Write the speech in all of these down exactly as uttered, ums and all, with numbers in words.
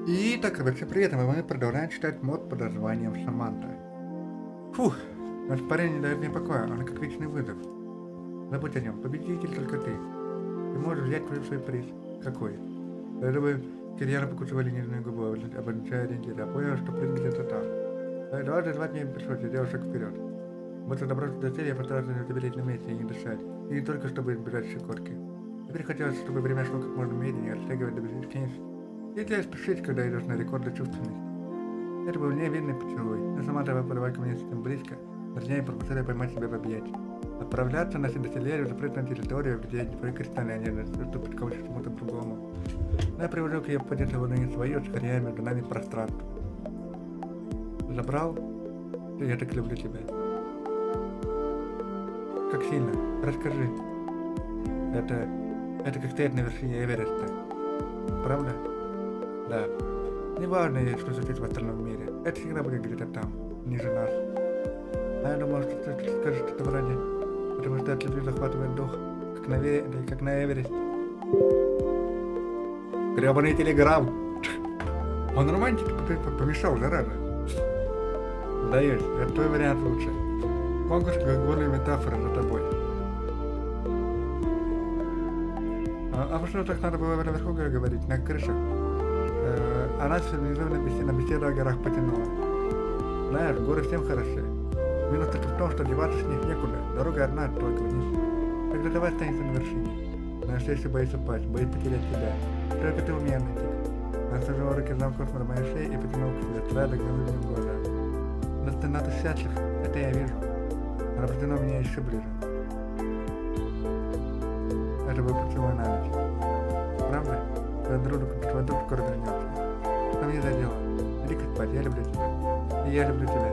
Итак, всем привет, и мы продолжаем читать мод под названием Саманта. Фух, наш парень не дает мне покоя, он как вечный вызов. Забудь о нем, победитель только ты. Ты можешь взять свой приз. Какой? Даже бы Кирьяна покусывали нижнюю губу, обозначая ориентир, а понял, что приз где-то там. Дважды звать мне пришлось, я делал шаг вперед. Будто добраться до цели, я постарался не забелеть на месте и не дышать. И не только чтобы избежать щекотки. Теперь хотелось, чтобы время шло как можно медленнее, растягивать до бесконечности. Нельзя спешить, когда идешь на рекорды чувственности. Это был невинный поцелуй, но сама давай подавай ко мне слишком близко, вернее, пропустили поймать себя в объятия. Отправляться на седоселерию в запретную территорию, где не твои кристальные нежности уступят кого-то чему-то другому. Но я привожу к ее поддержке не свое, скорее между нами пространство. Забрал? Я так люблю тебя. Как сильно? Расскажи. Это... это как стоять на вершине Эвереста. Правда? Да. Неважно, что случится в остальном мире. Это всегда будет где-то там, ниже нас. А я думал, что ты скажешь что-то вроде, потому что от любви захватывает дух, как на, ве... как на Эвересте. Гребаный телеграм! Он романтик помешал, зараза. Сдаюсь, это твой вариант лучше. Конкурс голые метафоры за тобой. А, а что так надо было наверху говорить, на крышах? А нас внизу на беседу, на беседу о горах потянуло. Знаешь, горы всем хороши. Минус только в том, что деваться с них некуда. Дорога одна, только вниз. Тогда давай останемся на вершине. Но если все боится упасть, боится потерять тебя. Только ты умерный тип. Я сложил руки замков на моей шее и потянул к себе, твоя догнула в глаза. Но ты надо счастлив, это я вижу. Она протянула меня еще ближе. Это был поцелуй на ночь. Правда? Твой друг, твой друг скоро вернется. Что мне за дело? Иди-ка спать, я люблю тебя. И я люблю тебя.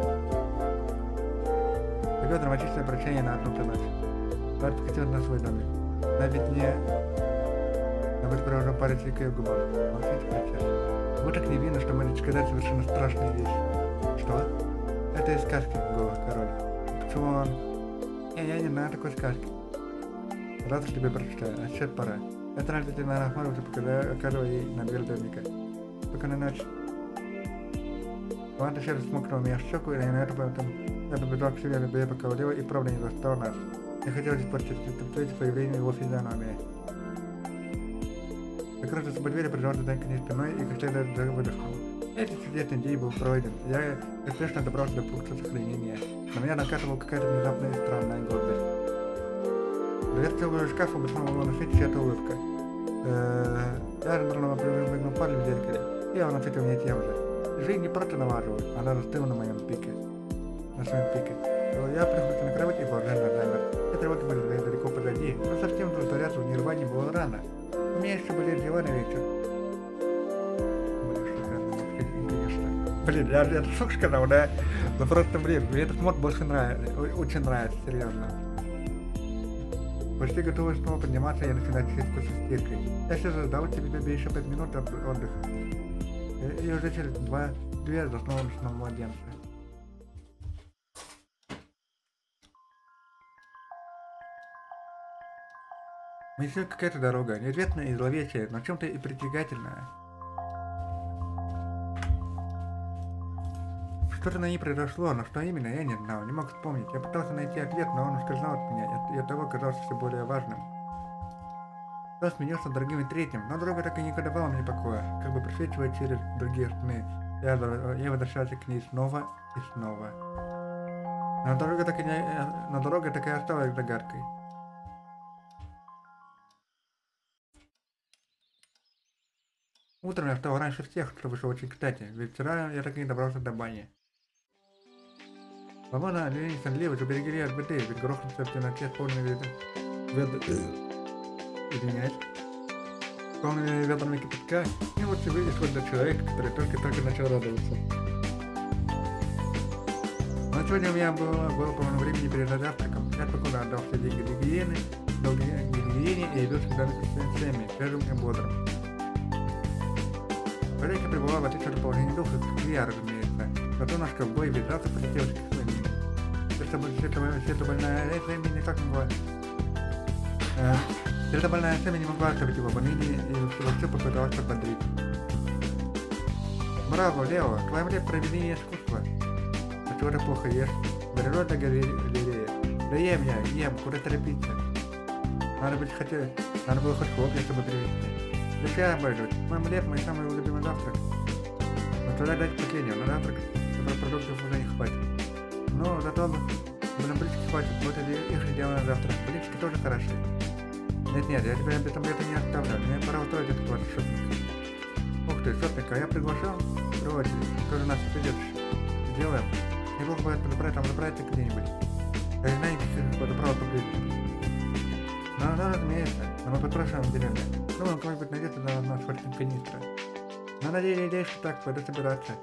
Такое драматичное прощание на одну ночь. Тварь покатилась на свой домик. Да ведь не... А быть провожу парить к ее губам. Молчите, прощай. Вы так невинны, что можете сказать совершенно страшные вещи. Что? Это из сказки, голос король. Почему он... Не, я не знаю такой сказки. Раз уж тебе прочитаю, а сейчас пора. Это разве ты, наверное, смотришь, когда оказывал ей на дверь домика. Только на ночь. Он еще раз смокнул меня в щеку, и на это потом я побежал к себе, я поколдил и правда не застал нас. Я хотел испортить появление его физиономии. Закрывшись по двери, прижался к ней спиной и как следует выдохнул. Этот чудесный день был пройден. Я успешно добрался до пункта сохранения. На меня накатывала какая-то внезапная и странная гордость. Дверь целого шкафа обычно могла носить чья-то улыбка. Я рандомно прыгнул парень в зеркале, и он ответил мне тем же. Жизнь не просто налаживает, она застыла на моем пике. На своем пике. Я прихватил на кровати и блаженно замер. Эти роки были далеко позади, но совсем удовлетворяться в нирване было рано. У меня еще были дела на вечер. Блин, шикарно, конечно. Блин, я же это шок сказал, да? Ну просто, блин, мне этот мод больше нравится, очень нравится, серьезно. Почти готовы снова подниматься, я начинаю чистить вкус с стиркой. Я сейчас задал тебе еще пять минут отдыха. И уже через два, две заснула на младенца. Несет какая-то дорога, неизвестная и зловещая, но чем-то и притягательная. Что-то на ней произошло, но что именно, я не знал, не мог вспомнить. Я пытался найти ответ, но он ускользнул от меня, и от того казался все более важным. Он сменился другим и третьим, но дорога так и не давала мне покоя, как бы просвечивая через другие сны. Я, я возвращался к ней снова и снова. Но дорога так и, не, но дорога так и осталась загадкой. Утром я встал раньше всех, что вышло очень кстати, ведь вчера я так и не добрался до бани. Возможно, они сонливы, что берегли от беды, ведь грохнуться в темноте с полными ведрами... Извиняюсь. С полными ведрами кипятка, и лучше вывешивать для человека, который только-только начал радоваться. Но сегодня у меня было, было полно времени перед завтраком. Я спокойно отдал все деньги гигиены, дал гигиене и явился к данной конференциями, свежим и бодрым. Хозяйка пребывала в отличном расположении духа, как я, разумеется. Зато наш ковбой вязался по девочке к своим. Светло больная Сэмми никак не могла... Светло больная Сэмми не могла оставить его в унынии и во все попыталась подбодрить. Браво, Лео, в твоем лет проведение искусства. А чего ты плохо ешь? Природа галерея. Да ем я, ем, куда торопиться? Надо быть хотя... Надо было хоть хлопья, чтобы привезти. Лишь я обойдусь. В моем лет мой самый любимый завтрак. Но тогда дать последнего на завтрак. Про продуктов уже не хватит. Но зато блин, блинчики хватит. Вот это их дело на завтрак. Блинчики тоже хороши. Нет-нет, я тебя об этом лето не оставляю. Мне пора устроить этот ваш шопинг. Ух ты, шопинг, а я приглашал? Вроде, тоже нас придет. Сделаем. Неплохо будет подобрать, там забраться где-нибудь. Я не знаю, как подобрал поблизости. Ну, ну, разумеется, но мы подпрашиваем в деревне. Думаю, кого-нибудь найдется на нас фортин канистра. Но надеюсь, идея, что так, пойду собираться.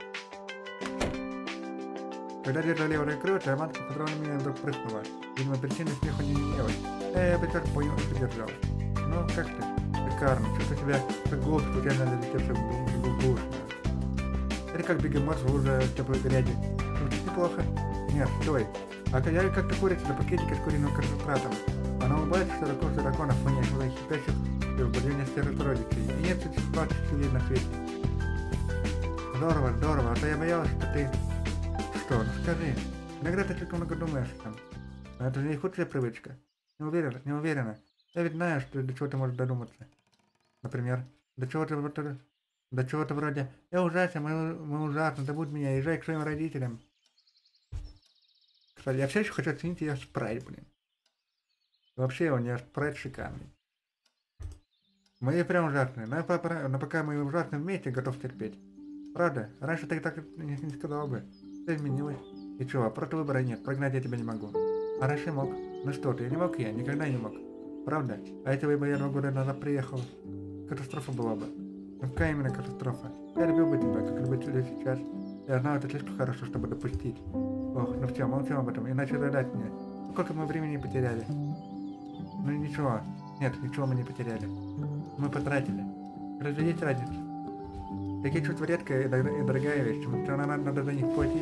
Когда дверь налево закрылась, Романка посмотрела на меня и вдруг прыснула. Видимо, причины смеха не имелось. Я бы так понял и поддержал. Ну, как ты? Шикарно, чувствую себя как голубь, случайно залетевший в булбушную. Это как бегемот в луже теплой грязи. Звучит неплохо. Нет, стой. А я как-то курица на пакетике с куриным концентратом. Она улыбается широко-широко на фоне своих хипящих и убавления серых родичей. И нет ситуации на свете. Здорово, здорово, а то я боялась, что ты... Что, ну скажи. Иногда ты слишком много думаешь там. Но это же не худшая привычка. Не уверена, не уверена. Я ведь знаю, что до чего ты можешь додуматься. Например, до чего-то вроде... До чего-то вроде... Я ужасен, мы, мы ужасно, забудь меня, езжай к своим родителям. Кстати, я все еще хочу оценить ее спрайт, блин. Вообще, у нее спрайт шикарный. Мы прям ужасные, но, пока, но пока мы ужасны вместе, готов терпеть. Правда, раньше ты так не, не сказал бы. Ты изменилась. И чего, просто выбора нет, прогнать я тебя не могу. А раньше мог. Ну что ты, я не мог я, никогда не мог. Правда? А если бы я два года назад приехал, катастрофа была бы. Ну какая именно катастрофа? Я любил бы тебя, как люблю тебя сейчас. Я знал это слишком хорошо, чтобы допустить. Ох, ну все, молчим об этом, иначе задать мне. Сколько мы времени потеряли? Ну ничего. Нет, ничего мы не потеряли. Мы потратили. Разве есть разница? Такие чувства редкая и дорогая вещь, что нам надо за них платить.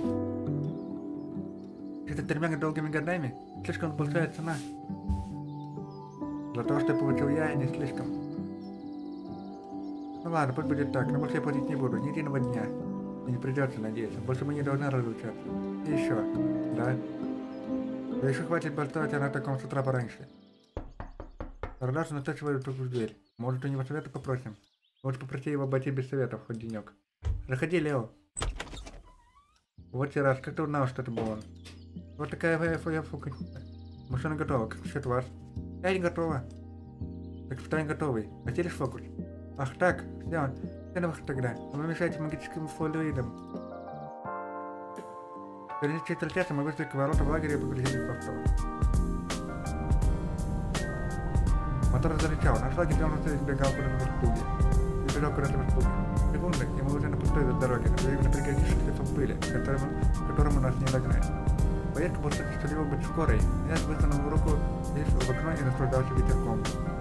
Это тремя долгими годами слишком большая цена. За то, что получил я, не слишком. Ну ладно, пусть будет так, но больше я платить не буду, ни единого дня. И не придется, надеяться. Больше мы не должны разлучаться. И еще, да? Да еще хватит болтать, она таком с утра пораньше. Раздался настойчивый стук в дверь. Может, у него совета попросим? Лучше попроси его обойти без советов хоть денек. Заходи, Лео. Вот и раз, как ты узнал, что это был он? Вот такая твоя фука. Машина готова, как насчет вас? Я не готова. Так что не готовый. Хотели фокус? Ах так, все, все на выход тогда. А вы мешаете магическим флуидам. Через четверть часа мы вышли к воротам лагеря и погрузились в автобус. Мотор зарычал, наш лагерь давно избегал куда-то в испуге. Избегал куда-то в испуге. Секунды, и мы уже на пустой дороге, на пригорке шлифом пыли, которому, которому нас не догнать. Поездка была сулила быть скорой. Я высунул руку лишь в окно и наслаждался ветерком.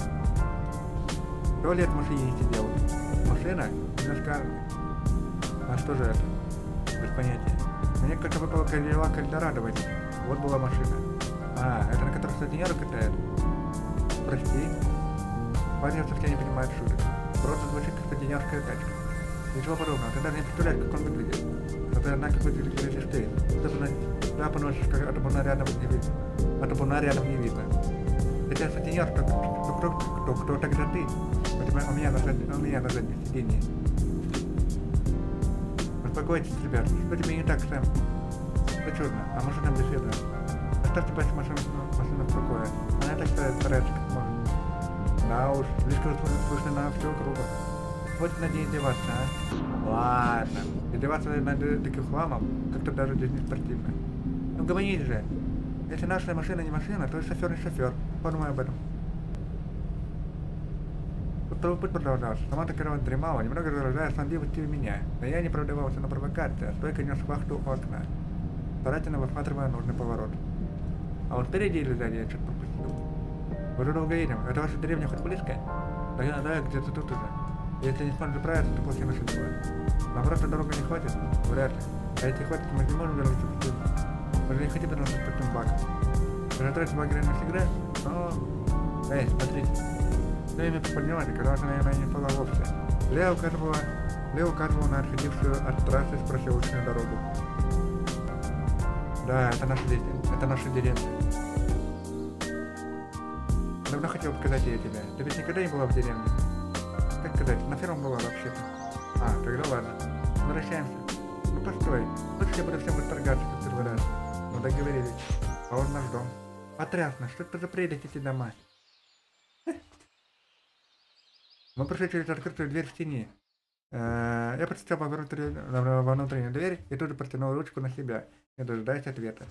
Сто лет в машине сидел. Машина? Немножко... А что же это? Без понятия. Мне как-то выпало Кадиллак Эльдорадо в этих. Вот была машина. А, это на которой сутенеры катают? Прости. Парень совсем не понимает шуток. Просто звучит как сутенерская тачка. Ничего подобного, ты даже не представляешь, как он выглядит. Но ты однако выглядишь ты. Собственно, да, поносишь, как от табуна рядом не видно. От табуна рядом не видно. Хотя сутенер, кто, кто, кто, кто, кто тогда ты? У, тебя, у, меня на, у меня на заднем сиденье. Успокойтесь, ребят, что тебе не так, Сэм? Это чудно, а машина беседует. Оставьте вашу машину, машину в покое. Она так старается, как может. Да уж, слишком слышно на все кругом. Вот надо издеваться, а? Ладно. Издеваться над таким хламом, как-то даже здесь не спортивно. Ну говори же. Если наша машина не машина, то и шофер не шофер. Подумай об этом. Тут путь продолжался. Сама Керова дремала, немного заражая сонливостью у меня. Но я не продавался на провокации, а стойко нес вахту у окна, старательно высматривая нужный поворот. А вот впереди или сзади я что-то пропустил. Мы уже долго едем. Это ваша деревня хоть близко? Да я да, где-то тут уже. Если не сможем заправиться, то плохие наши дела. Нам просто дорога не хватит? Вряд ли. А если хватит, мы не можем вернуться в путь. Мы же не хотим вернуться в таким бак. Перетратить багры навсегда? Но... Эй, смотрите. Время поднялось, когда она, наверное, не спала вовсе. Лео, кажется, была Лео указывал на отходившую от трассы с проселочную дорогу. Да, это наша, это наша деревня. Давно хотел показать я тебе. Ты ведь никогда не была в деревне? Как сказать, на ферме была вообще-то. А, тогда ладно. Возвращаемся. Ну постой, лучше я буду всем восторгаться, как первый раз. Ну договорились. А он наш дом. Потрясно, что это за прелесть эти дома? Мы прошли через открытую дверь в тени. Я подстал во внутреннюю дверь и тут же протянул ручку на себя, не дожидаясь ответа.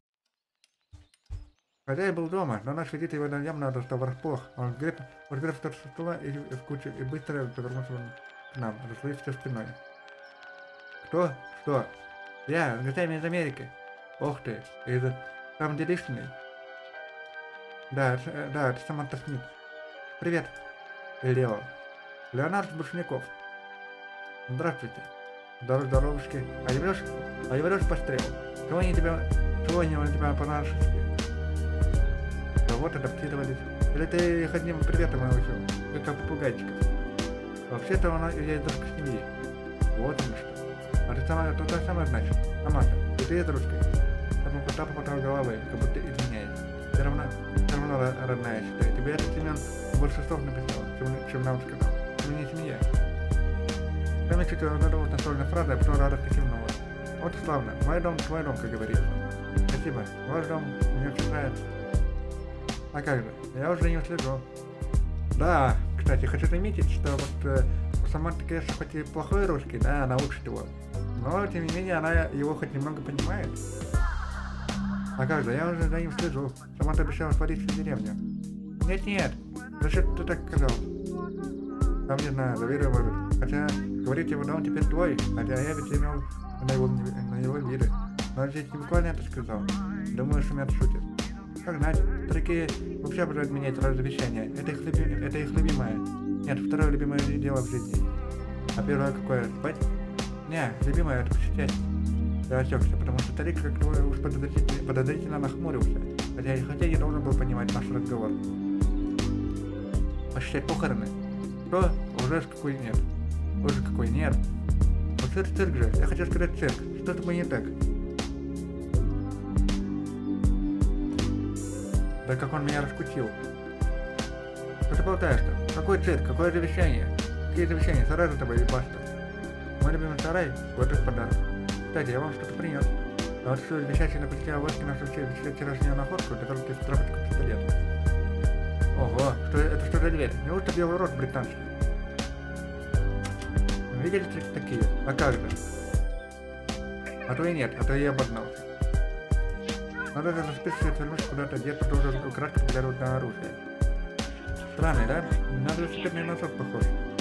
Хотя я был дома, но наш визит его явно достал врасплох. Он сгреб, он сгреб со стола и в кучу и быстро повернулся к нам, заслонив спиной. Кто? Что? Я, с гостями из Америки. Ох ты, из там делишный. Да, да, это Саманта Смит. Привет, Лео. Леонард Бушняков. Здравствуйте. Здорово, здоровушки. А я врешь? А я врешь пострел. Чего они тебя... Чего они у тебя по-нашески? Да вот, адаптировались. Или ты их одним приветом научил? Как попугайчиков. Вообще-то она... я дружка семьи. Вот оно что. А ты сама... то та самая, значит? Саманта. И ты дружкой. Там кота помотал головой, как будто извиняясь. Все равно... Все равно родная, считай. Тебе этот Семен больше слов написал, чем, чем нам сказал. Мы не семья. Там я чуть задумал настольная фраза, а потом радостно кивнула. Вот и славно. Мой дом, твой дом, как говорится. Спасибо. Ваш дом мне очень нравится. А как же? Я уже не слежу. Да, кстати, хочу заметить, что вот э, у Саманты, конечно, хоть и плохой русский, да, она учит его. Но, тем не менее, она его хоть немного понимает. А как же? Я уже за ним слежу. Саманта обещала свалить всю деревню. Нет-нет. Зачем ты так сказал? Там не знаю, доверие может. Хотя, говорить его, да он теперь твой, хотя я ведь имел на его, на его виды. Но здесь не буквально это сказал. Думаю, что меня шутит. Как знать, старики вообще обожают менять разрешения. Это их, люби... это их любимое. Нет, второе любимое дело в жизни. А первое какое? Спать? Не, любимое это посещать. Я осекся, потому что старик как-то уж подозрительно, подозрительно нахмурился. Хотя, хотя не должен был понимать наш разговор. Посещать похороны? Что? Уже какой нет. Уже какой нет. Вот цирк, цирк же. Я хочу сказать цирк. Что с тобой не так? Да как он меня раскусил. Что ты болтаешь-то? Какой цирк? Какое завещание? Какие завещания? Сарай за тобой и баста. Мой любимый сарай? Вот их подарок. Кстати, я вам что-то принес. А вот что замечательно посетила Воски нашу вчерашнюю находку, для того, чтобы страфить пистолет. Ого, что, это что за дверь? Неужто белый рот британский? Видели такие? А как же? А то и нет, а то я обогнался. Надо даже списывать вернуться куда-то, где продолжил украдкой взглянуть на оружие. Странный, да? На велосипедный носок похож.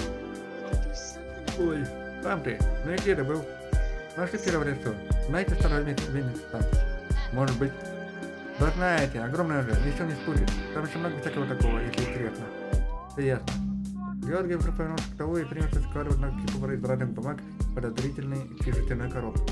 Ой, там ты. Ну и где ты был? Нашли первый лесу. Знаете старое место там? Может быть. Да знаете, огромное же, ничего не спутать. Там еще много всякого такого, если интересно. Все ясно. Георгий вдруг повернулся к того и принялся складывать на кипу из разных бумаг подозрительный жестяной коробку.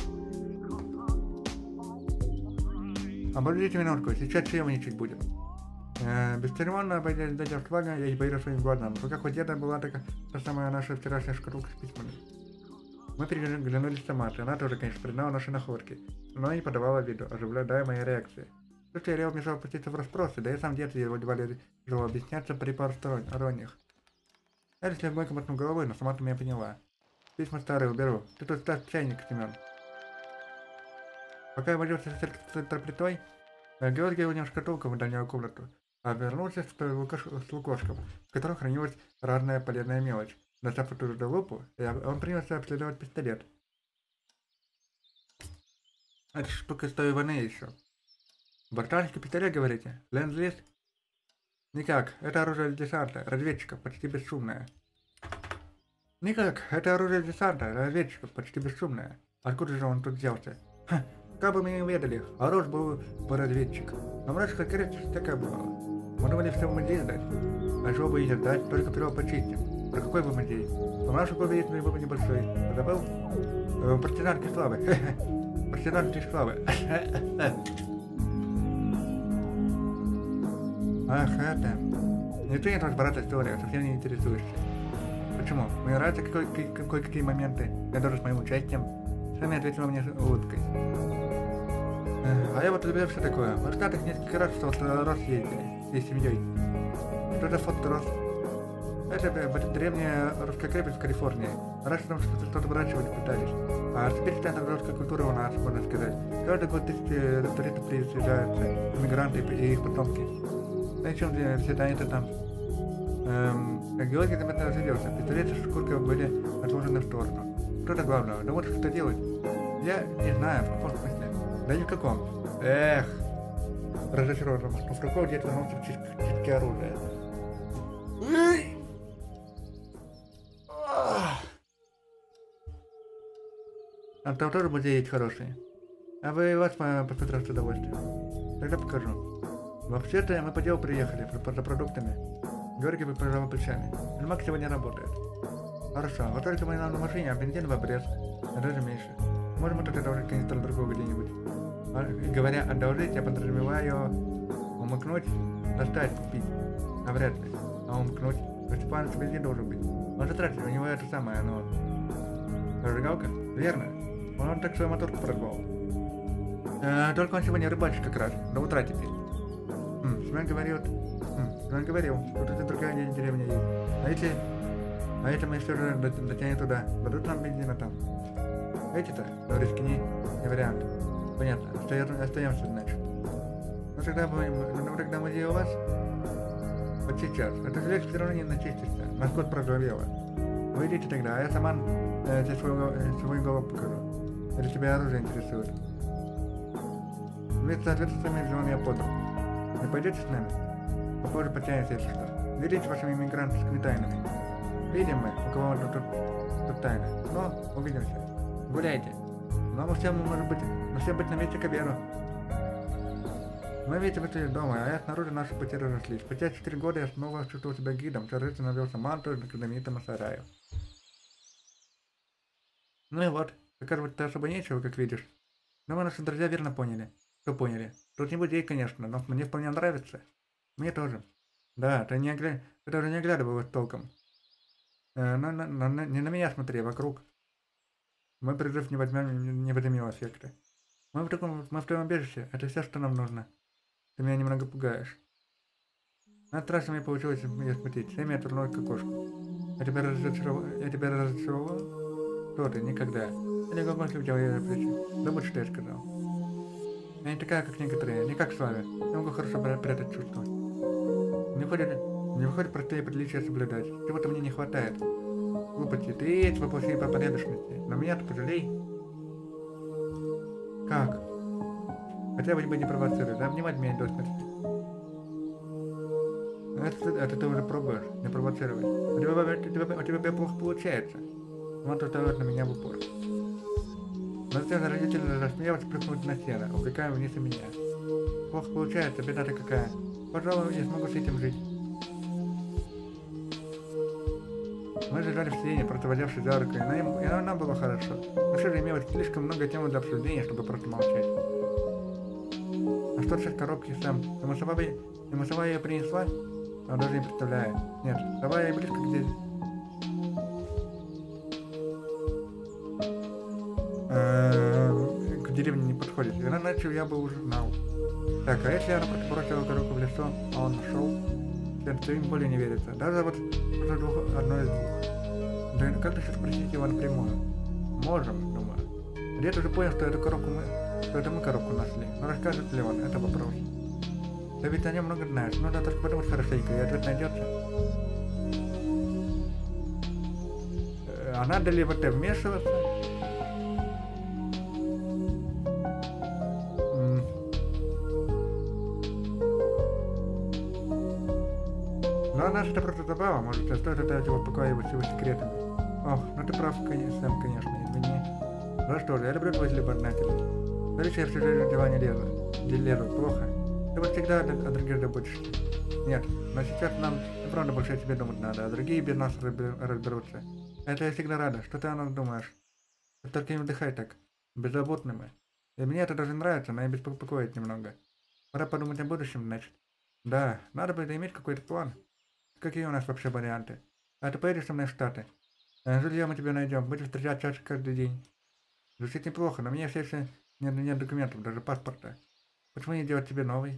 Обождите минутку, сейчас чаевничать будем. Э, бесцеремонно обойдя дядя флага, я не поверил своим глазам. В руках у деда была такая та самая наша вчерашняя шкатулка с письмами. Мы переглянулись с Самантой, она тоже, конечно, признала наши находки, но не подавала виду, оживляя мои реакции. Тут я Лео мешал пуститься в расспросы, да и сам дед его едва тяжело объясняться при посторонних. Я лишь легонько мотнул головой, но Саманта меня поняла. Письма старые уберу, ты тут ставь чайник, Семен. Пока я возился с интерпретой, Георгий унес шкатулку в дальнюю комнату, а вернулся с лукошком, в котором хранилась разная полезная мелочь. Достав эту же лупу, он принялся обследовать пистолет. Эта штука из той войны еще. Британский пистолет, говорите? Ленд-лиз? Никак, это оружие десанта, разведчика, почти бесшумное. Никак, это оружие десанта, разведчика, почти бесшумное. Откуда же он тут взялся? Ха, как бы мы не уведали, оружие был бы разведчик. Но мрачная крепость такая была. Мы думали все в музей сдать. А чего бы и ждать, только перо почистим. Про какой бы музей? У нашего клуба есть был небольшой. Забыл? Э, партизанки славы. Партизанки славы. Ах, это... Не ты, это брат история, совсем не интересуешься. Почему? Мне нравятся кое-какие моменты, которые с моим участием. Сами ответила мне улыбкой. А я вот люблю все такое. В Штатах несколько раз вот рос ездили всей семьей. Что-то фото рос. Это древняя русская крепость в Калифорнии. Раньше там что-то выращивать пытались. А теперь это русская культура у нас, можно сказать. Каждый год тысячи туристов приезжаются, иммигранты и их потомки. Причем все это там. Эм, Георгий там это разделился. Пистолеты с шкуркой были отложены в сторону. Что-то главного. Да вот что делать. Я не знаю, в каком смысле. Да ни в каком. Эх. Разочарован, махнув рукой, дед вернулся к чистке оружия. А там тоже музей есть хороший. А вы вас посмотрел с удовольствием. Тогда покажу. Вообще-то мы по делу приехали, за продуктами. Георгий пожал плечами. Эльмак сегодня работает. Хорошо, вот только мы на машине, а бензин в обрез. Даже меньше. Можем мы только одолжить канистру другого где-нибудь. А, говоря одолжить, я подразумеваю умыкнуть, достать, купить. Навряд ли. А умыкнуть? То есть план бензин должен быть. Он же тратит, у него это самое, но... Зажигалка? Верно. Он так свою моторку прорвал. Э, только он сегодня рыбачит как раз. До утра теперь. Хм, Семен говорил... Хм, Семен говорил, что тут и другая деревня есть. А если... А это мы все же дотянем туда. Дадут нам бензина там. Эти-то, говоришь, не, не вариант. Понятно. Остаемся, значит. Ну тогда, ну, тогда музей у вас? Вот сейчас. Это железо все равно не начистится. Маскот проржавела. Вы идите тогда, а я сама э, здесь свой, э, свой голову покажу. Или тебя оружие интересует. Вместе с соответствующими женами я подал. Не пойдете с нами? Попозже потянется, если что. Делитесь вашими иммигрантскими тайнами. Видим мы, у кого тут, тут, тут тайны. Ну, увидимся. Гуляйте. Но мы всем, может быть, мы всем быть на месте к обеду. Мы ведь вышли дома, а я снаружи наши потери росли. Спустя четыре года я снова чувствовал себя гидом, террористом навелся манту к знаменитому сараю. Ну и вот, доказывать-то особо нечего, как видишь. Но мы, наши друзья, верно поняли. Что поняли? Тут не музей, конечно, но мне вполне нравится. Мне тоже. Да, ты, не огля... ты даже не оглядывалась толком. Э, но, но, но не на меня смотри, а вокруг. Мой призыв не, возьмем, не возымел эффекта. Мы в таком, мы в твоем убежище, это все, что нам нужно. Ты меня немного пугаешь. На этот раз у меня получилось ее смутить. Сэмми отвернулась к окошку. Я тебя разочаровал? Я тебя разочаровал? Что ты? Никогда. Я не могу взял ее за плечи. Забудь, что я сказал. Я не такая, как некоторые, не как с вами. Я могу хорошо прятать чувства. Не выходит, не выходит простые приличия соблюдать. Чего-то мне не хватает. Глупости, ты есть воплощение по порядочности. Но меня-то пожалей. Как? Хотя бы не провоцируй, да? Обнимать меня до смерти. Это, это ты уже пробуешь, не провоцировать. У тебя, у тебя, у тебя плохо получается. Он тут вставает на меня в упор. Но затем родители рассмеялись, плюхнуть на стену, увлекая вниз и меня. Плохо получается, беда-то какая. Пожалуй, я смогу с этим жить. Мы лежали в сене, просто возявшись за руку, и нам, и нам было хорошо. Но все же имелось слишком много тем для обсуждения, чтобы просто молчать. А что с коробки сам? Ему сова, ему сова ее принесла? Он даже не представляет. Нет, сова ей близко где... К деревне не подходит. Иначе я бы уже знал. Так, а если она просто бросила коробку в лесу, а он нашел? Это им более не верится. Даже вот уже двух, одно из двух. Да как ты сейчас спросить его напрямую? Можем, думаю. Дед уже понял, что эту коробку мы... что это мы коробку нашли. Но расскажет ли он? Это вопрос. Ты ведь о нем много знаешь. Ну да, только потому что хорошенько, и ответ найдется. А надо ли в это вмешиваться? Но она же это просто забава, может, стоит оставить его в покое с его секретами. Ох, ну ты прав, конечно, Сэм, конечно, извини. Ну что же, я люблю твоих любознателей. Но лишь я все же дела не лезу. Не лезу, плохо. Ты вот всегда о других заботишься. Нет, но сейчас нам, правда, больше о тебе думать надо, а другие без нас разберутся. Это я всегда рада, что ты о нас думаешь. Только не вдыхай так. Беззаботны мы. И мне это даже нравится, но и беспокоит немного. Пора подумать о будущем, значит. Да, надо бы иметь какой-то план. Какие у нас вообще варианты? А ты поедешь со мной в Штаты? Э, Жилье мы тебе найдем, будем встречать чаще каждый день. Звучит неплохо, но у меня все еще нет, нет документов, даже паспорта. Почему не делать тебе новый?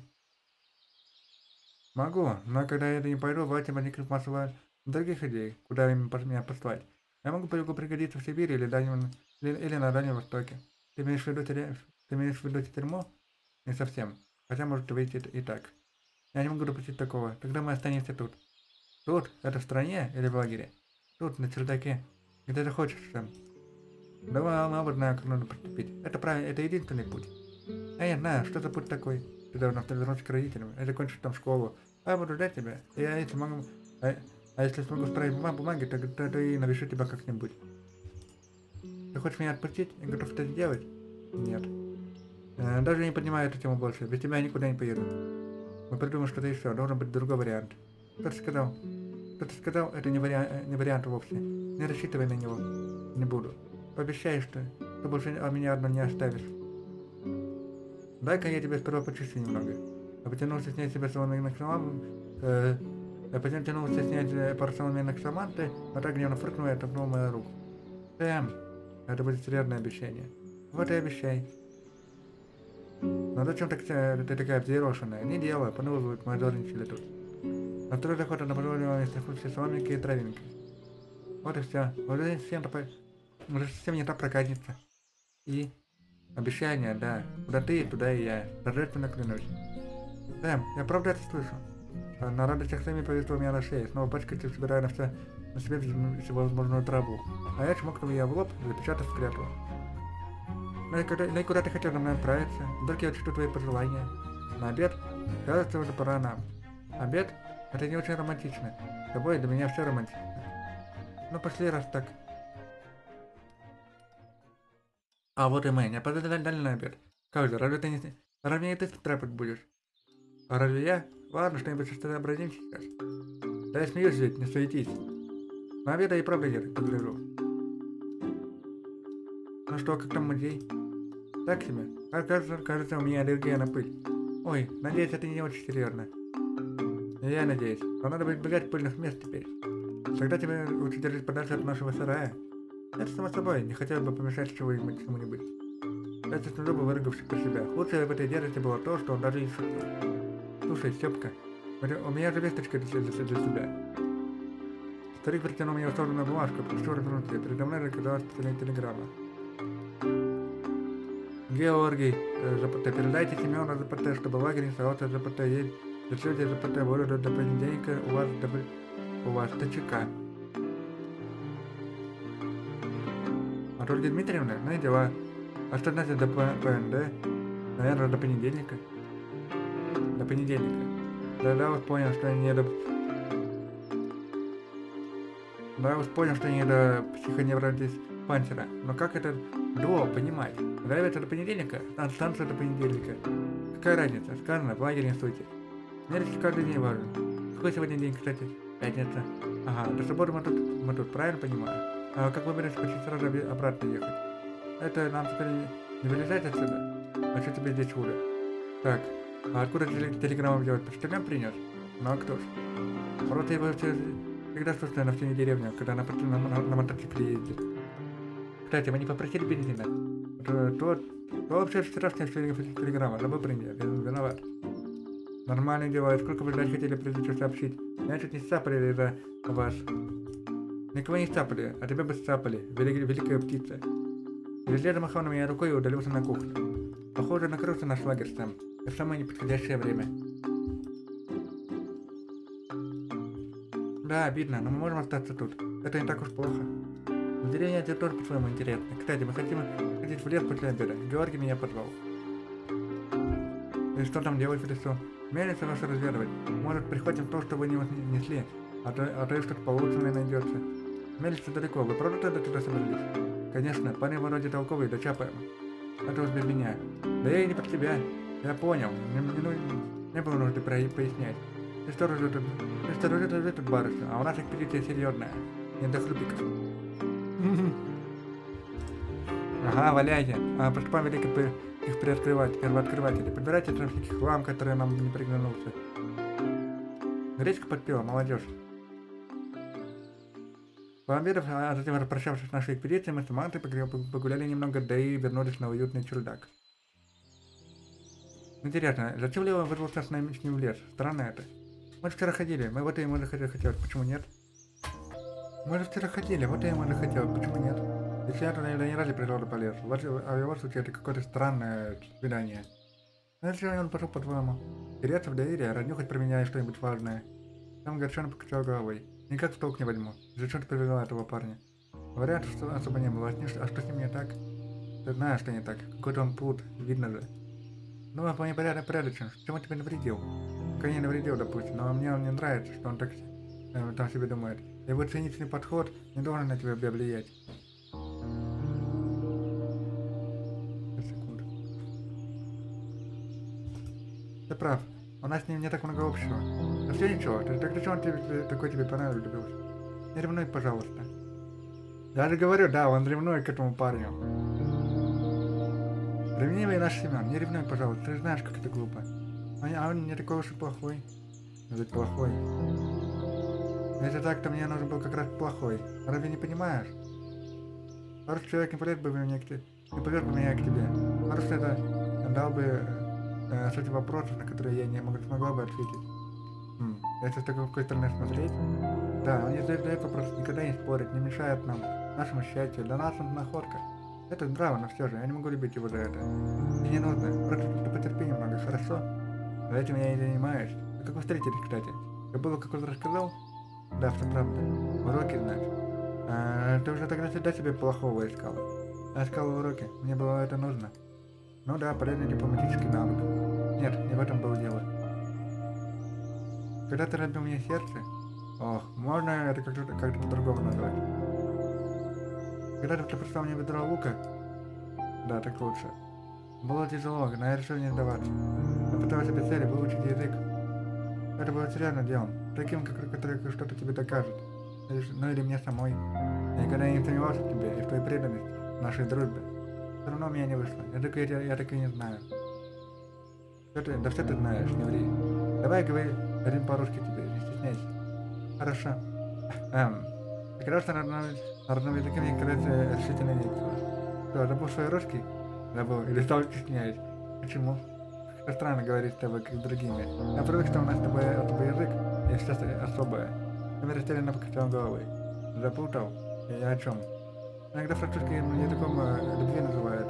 Могу, но когда я не пойду, власти возникнет массово других идей, куда им пос- меня послать. Я могу могу пригодиться в Сибири или, Дальнем, или, или на Дальнем Востоке. Ты имеешь в виду, тюря- ты имеешь в виду тюрьму? Не совсем. Хотя может выйти и так. Я не могу допустить такого. Тогда мы останемся тут. Тут? Это в стране или в лагере? Тут, на чердаке. Где ты хочешь, Сэм. Давай, мама, знаю, как нужно поступить. Это правильно, это единственный путь. А я знаю, что за путь такой. Ты должна вернуться к родителям и закончить там школу. А я буду ждать тебя. И я если могу... А, а если смогу справить бума- бумаги, то, то, то и напишу тебя как-нибудь. Ты хочешь меня отпустить? Я готов это сделать? Нет. Э, даже не поднимаю эту тему больше. Без тебя я никуда не поеду. Мы придумаем что-то еще. Должен быть другой вариант. Кто ты сказал? Кто ты сказал, это не, вариа... не вариант вовсе. Не рассчитывай на него. Не буду. Пообещай, что ты больше меня одну не оставишь. Дай-ка я тебя сперва почищу немного. А потянулся снять себя соломенных шаман, э, а потом тянулся снять пару соломенных шаманты, а так гневно фыркнул и оттолкнул мою руку. Сэм, это будет серьезное обещание. Вот и обещай. Но зачем так, ты такая взъерошенная? Не дело, понылывают, мы дорничали тут. Настрой охота на позволивание все соломинки и травинки. Вот и все. Уже всем, уже совсем не та проказница. И... Обещание, да. Куда ты, туда и я. Торжественно клянусь. Сэм, я правда это слышу? А на радостях Сэмми повисла у меня на шее, снова пачкается, собирая на, все, на себе всевозможную траву. А я чмокнул ее в лоб, запечатав клятву. Ну и, куда, ну и куда ты хотел на мной отправиться? Вдруг я учту твои пожелания. На обед? Кажется, уже пора нам. Обед? Это не очень романтично. С тобой для меня все романтично. Ну пошли, раз так. А вот и мы, не опоздали на обед. Как же, разве ты не... Разве не ты стряпать будешь? А разве я? Ладно, что-нибудь сообразим сейчас. Да я смеюсь ведь, не суетись. На обед я и правда я так погляжу. Ну что, как там музей? Так себе. Кажется, кажется, у меня аллергия на пыль. Ой, надеюсь, это не очень серьезно. Я надеюсь. Но надо бы избегать пыльных мест теперь. Тогда тебе лучше держать подальше от нашего сарая. Это само собой, не хотел бы помешать чего-нибудь чему-нибудь. Это с бы вырыгавший про себя. Лучшее в этой дерзости было то, что он даже не шутил. Слушай, Степка, у меня же весточка для, для, для тебя. Старик протянул мне условную бумажку, прошу развернуть ее. Передо мной оказалась последняя телеграмма. Георгий, ЗПТ, передайте Семену ЗПТ, чтобы лагерь не оставался ЗПТ. Есть люди ЗПТ будут до понедельника у вас, у вас ТЧК. От Ольги Дмитриевны? Ну и дела. А что значит до ПНД? Наверное, до понедельника. До понедельника. Да-да, вот понял, что не до... Да, вот понял, что не до психоневродиспансера. Но как это до понимать? Да, это до понедельника? А станция до понедельника. Какая разница? Сказано, в лагере не суйте. Мне лишь каждый день важен. Какой сегодня день, кстати? Пятница. Ага, до субботы мы тут, мы тут, правильно понимаю? А как выберемся почти сразу обратно ехать? Это нам теперь не вылезать отсюда? А что тебе здесь худо? Так, а откуда ты телеграмму взял? Почтальон принес? Ну а кто ж? Просто его всегда слушаю на всю деревню, когда на, на, на, на мотоцикле ездит. Кстати, вы не попросили бензина? То, то, то вообще вчерашняя телеграмма, забыл принять, виноват. Нормальные дела, сколько вы ждать хотели, прежде чем сообщить? Меня чуть не сцапали из-за вас. Никого не сцапали, а тебя бы сцапали, велик, великая птица. Везде замахал на меня рукой и удалился на кухню. Похоже, накрылся наш лагерь там. И в самое неподходящее время. Да, обидно, но мы можем остаться тут. Это не так уж плохо. В деревне это тоже по-своему интересно. Кстати, мы хотим ходить в лес после обеда. Георгий меня позвал. И что там делать в лесу? Мельницу вашу разведывать. Может, прихватим то, что вы не несли. А то, а то и что-то получше найдется. Мельница далеко. Вы правда тогда туда собрались? Конечно, парень вроде толковый, да чапаем. Это уж без меня. Да я и не под тебя. Я понял. Не, не, не было нужды пояснять. Ты что же тут? Ты что же тут, тут барышня? А у нас экспедиция серьезная. Не до хлюпиков. Ага, валяйте. А, приступаем великих их приоткрывать, первооткрыватели. Подбирайте трафики хлам, который нам не приглянулся. Гречка подпела, молодежь. Пообедав, а затем распрощавшись с нашей экспедицией, мы с Самантой погуляли немного, да и вернулись на уютный чердак. Интересно, зачем Лева вырвался с нами с ним в лес? Странно это. Мы же вчера ходили, мы вот и ему захотелось, почему нет? Мы же вчера ходили, вот и ему захотелось, почему нет? Если я туда не ради природы полез, а в его случае это какое-то странное свидание. Но если он пошел по-твоему, теряться в доверие, разнюхать про меня что-нибудь важное. Там горчонок покачал головой. Никак в толк не возьму. Зачем ты привела этого парня? Вариантов особо не было. А что с ним не так? Ты знаешь, что не так. Какой-то он плут, видно же. Ну, он вполне порядочен. Чем он тебе навредил? Конечно, навредил, допустим, но мне он не нравится, что он так э, там себе думает. Его циничный подход не должен на тебя влиять. Секунду. Ты прав. У нас с ним не так много общего. Но все ничего. Ты так зачем он тебе, такой тебе понравился? Не ревнуй, пожалуйста. Я же говорю, да, он ревнует к этому парню. Ревнивый наш Семен, не ревнуй, пожалуйста, ты знаешь, как это глупо. А он не такой уж и плохой. Ведь плохой. Если так, то мне нужен был как раз плохой. Разве не понимаешь? Хороший человек не полез бы меня к тебе. Не полез бы меня к тебе. Хороший это дал бы э, суть вопросов, на которые я не могла, смогла бы ответить. Хм, если с такой стороны смотреть. Да, он не задает вопрос, никогда не спорит, не мешает нам, нашему счастью. Для нас он находка. Это здраво, но все же, я не могу любить его за это. Мне не нужно, просто потерпи немного, хорошо? За этим я и занимаюсь. А как вы встретились, кстати? Я было какой-то рассказал? Да, все правда. Уроки, значит. А, ты уже тогда всегда себе плохого искал. Я искал уроки, мне было это нужно. Ну да, полезный дипломатический навык. Нет, не в этом было дело. Когда ты разбил мне сердце... Ох, можно это как-то как по-другому назвать. Когда ты прислал мне ведро лука... Да, так лучше. Было тяжело, но я решил не сдаваться. Я пытался без цели выучить язык. Это было серьезным делом, таким, как, который что-то тебе докажет. Ну или мне самой. Я никогда не сомневался в тебе и в твоей преданности, в нашей дружбе. Все равно у меня не вышло. Я так, я, я так и не знаю. Что ты, да все ты знаешь, не ври. Давай говори один по-русски тебе, не стесняйся. Хорошо. Эм. Прекрасно на родном языке мне кажется решительно нечего. Что, забыл свой русский? Забыл. Или стал стесняюсь. Почему? Это странно говорить с тобой, как с другими. Я привык, что у нас с тобой особый язык, и сейчас особое. Я растерянно покачал головой. Запутал? И я о чем? Иногда французским языком любви называют.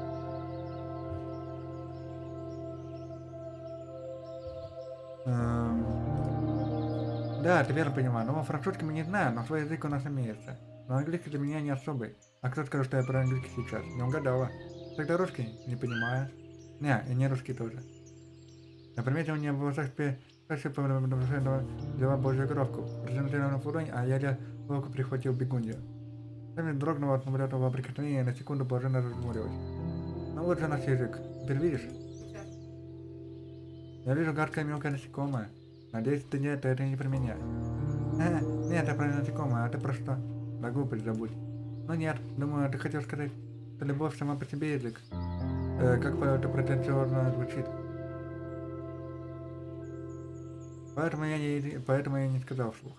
Эм... Да, ты верно понимаю, но французский мы не знаем, но свой язык у нас имеется. Но английский для меня не особый. А кто скажет, что я про английский сейчас? Не угадала. Тогда русский? Не понимаю. Не, и не русский тоже. Например, у меня в волосах спешил по взяла божью коровку, презентировала на фуроне, а я ловко прихватил бегунью. Сами дрогнула от мамлетного прикосновения и на секунду блаженно разгорелась. Ну вот же наш язык. Теперь видишь? Я вижу гадкое мелкое насекомое. Надеюсь, ты не это, это не про меня. Э, нет, это про насекомое, а ты про что? Да глупость забудь. Ну нет, думаю, ты хотел сказать, что любовь сама по себе язык. Э, как это претенциозно звучит. Поэтому я не, поэтому я не сказал вслух.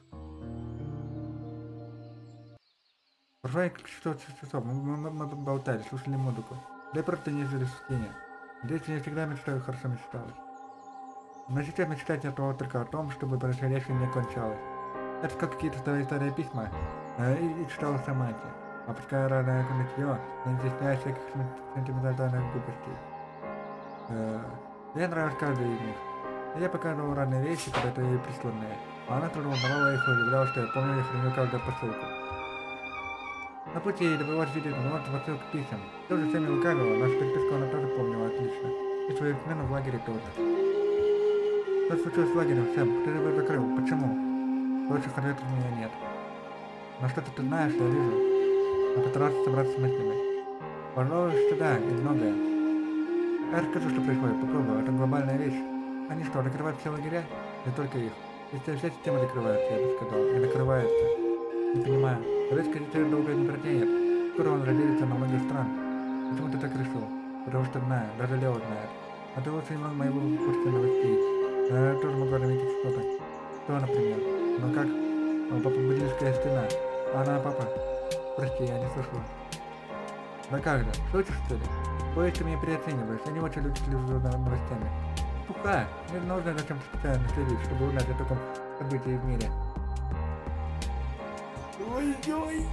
Прошло шестьсот часов, мы, мы, мы болтали, слушали музыку. Да и просто не жили в тени. Здесь я всегда мечтаю, хорошо мечталось. Но сейчас мечтать я только о том, чтобы происходящее не кончалось. Это как какие-то старые письма, э, и, и читал Саманте. Опуская разное комментарий, не стесняясь всяких сентиментальных глупостей. Э, мне нравится каждый из них. Я показывал разные вещи, когда это ей присланные. А она тоже узнавала их и удивлялась, что я помню и храню каждую посылку. На пути ей добывалось видеть множество посылок писем. Тоже всеми лукавила, нашу переписку она тоже помнила отлично. И свою смену в лагере тоже. Что случилось в лагере, Сэм? Кто его закрыл? Почему? Больше ответов у меня нет. Но что-то ты знаешь, я вижу. Я постарался собраться с мыслями. Пожалуй, что да, и многое. Я расскажу, что происходит, попробую, это глобальная вещь. Они что, закрывают все лагеря? Не только их. Если вся система закрывается, я бы сказал, и накрывается. Не понимаю. Советская система долго не протянет. Скоро он разделится на много стран. Почему ты так решил? Потому что знаю, даже Лео знает. А ты лучше немного моего курса новостей. Я тоже могу заметить что-то. Что, например? Ну как? Ну, Буддийская стена. Она, папа. Прости, я не слышала. Да как же, шутишь что ли? Кое-что меня переоцениваешь, я не очень люблю слежу за новостями. Пуха, мне нужно зачем-то специально следить, чтобы узнать о таком событии в мире. Ой-ой!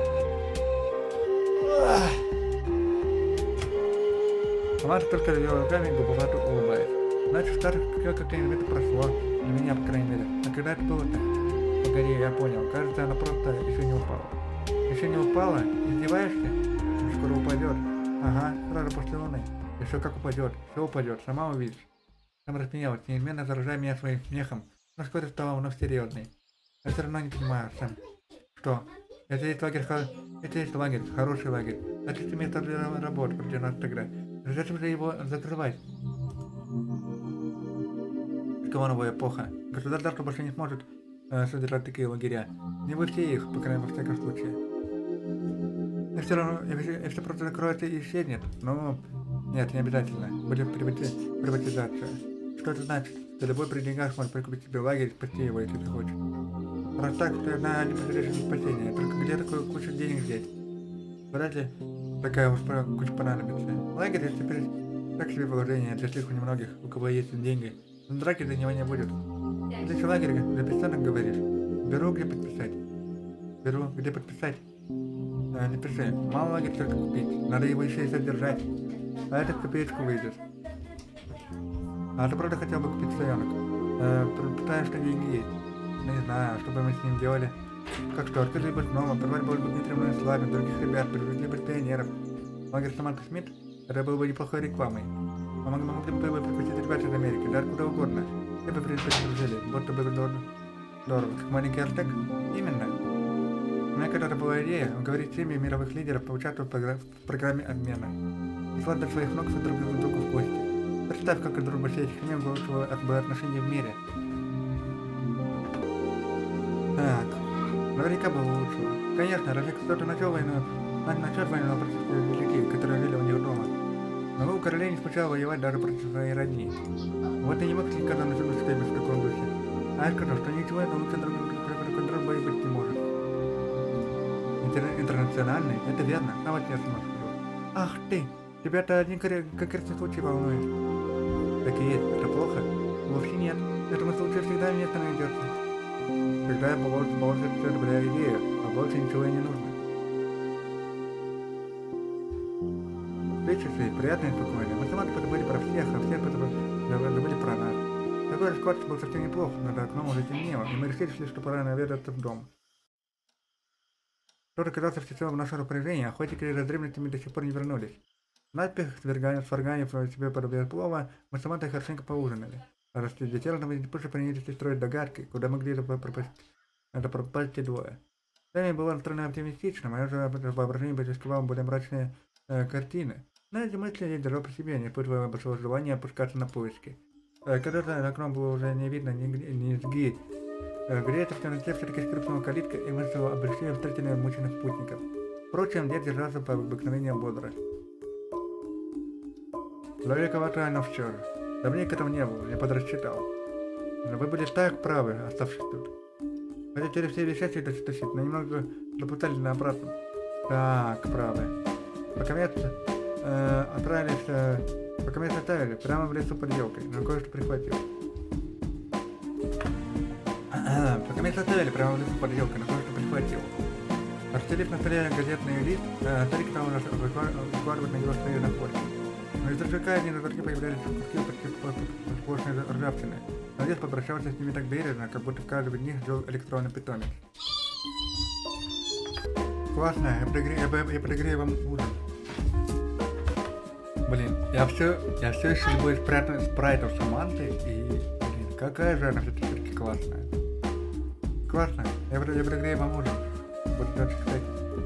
Саманта только развела руками и глуповато улыбаясь. Значит, старых какое-нибудь это прошло. Для меня, по крайней мере. А когда это было-то? Погоди, я понял. Кажется, она просто еще не упала. Еще не упала? Издеваешься? Ну, скоро упадет. Ага, сразу после луны. Еще как упадет. Все упадет, сама увидишь. Сам рассмеялась, неизменно заражая меня своим смехом. Но вскоре стала вновь серьезной. Я все равно не понимаю, Сэм. Что? Это есть лагерь, это есть лагерь, хороший лагерь. Это есть место для работы, где нас тогда. Зачем же его закрывать? Такова новая эпоха. Государство больше не сможет э, содержать такие лагеря. Не вы все их, по крайней мере, во всяком случае. И все равно, если просто закроется и исчезнет, но... Нет, не обязательно. Будет приватизация. Что это значит? Что любой при деньгах сможет прикупить себе лагерь и спасти его, если захочет. Раз так, то одна не потеряешь спасения. Только где такую кучу денег взять? Вряд ли такая уж куча понадобится. Лагерь это теперь так себе положение для слишком немногих, у кого есть деньги. Но драки для него не будет. Если лагерь для писанок говоришь, беру где подписать. Беру где подписать. А, не пиши. Мало лагерь только купить. Надо его еще и содержать. А это в копеечку выйдет. А ты правда хотел бы купить стоянок? Э, Пытаешь, что деньги есть. Не знаю, что бы мы с ним делали. Как что, открыли бы снова, порвали бы Дмитриевну и Славин, других ребят, привезли бы пионеров. Лагерь Саманта Смит, это было бы неплохой рекламой. Мы могли, могли бы пригласить ребят из Америки, даже куда угодно. Все бы предложили, будто бы здорово. Здорово, как маленький Артек? Именно. У меня когда-то была идея уговорить семьи мировых лидеров поучаствовать в программе обмена. И слать до своих ног друг к другу в гости. Представь, как дружба всех этих имен улучшила отношения в мире. Так, наверняка было улучшило. Конечно, разве кто-то начал войну, начал войну против людей, которые жили у них дома. Но вы у королей не случалось воевать даже против своей родни. Вот и не мог никогда начать себя в таком духе. А я скажу, что ничего это лучше друг друга и быть не может. Интер интернациональный, это верно, а вот я сама скажу. Ах ты, тебя-то один конкретный случай волнует. Так и есть, это плохо? Вовсе нет, этому случаю всегда место найдется. Когда я положу, положу все добрая идея, а больше ничего и не нужно. Встречи приятные и спокойные. Мы сама подумали про всех, а все забыли про нас. Такой расклад был совсем неплох, но за окном уже темнело, и мы решили, что пора наведаться в дом. Тот оказался всецело в наше распоряжение, охотники за древностями до сих пор не вернулись. Наспех, сварганив себе подобие плова, мы с Самантой хорошенько поужинали. А расследовательно мы позже принялись строить догадки, куда могли пропасть, это пропасть те двое. Сами было настроено оптимистично, мое же воображение рисковало более мрачные э, картины. Но эти мысли я держал при себе, не испытывая большого желания опускаться на поиски. Э, когда за окном было уже не видно ни низги, э, где-то в темноте все-таки скрипнула калитка, и мы с облегчением встретили мученных путников. Впрочем, дед держался по обыкновению бодро. Далековато оно все же. Давненько там не было, я подрасчитал. Но вы были так правы, оставшись тут. Хотели все вещи сюда тащить, но немного запутали на обратном. Так, правы. Пока э, отправились, э, пока мы оставили, прямо в лесу под елкой, но кое-что прихватил. Пока мы оставили, прямо в лесу под елкой, но кое-что прихватил. Расстелив на столе газетный лист, э, старик стал выкладывать на него свои находки. Но из ржака они на торги появлялись куски почти сплошной ржавчины. Но дед попрощался с ними так бережно, как будто в каждом из них жил электронный питомец. Классно, я подогрею, я, я подогрею вам ужин. Блин, я все, я все еще любой спрайтов Саманты, и, блин, какая же она все-таки классная. Классно, я, я подогрею вам ужин. Буду дальше читать.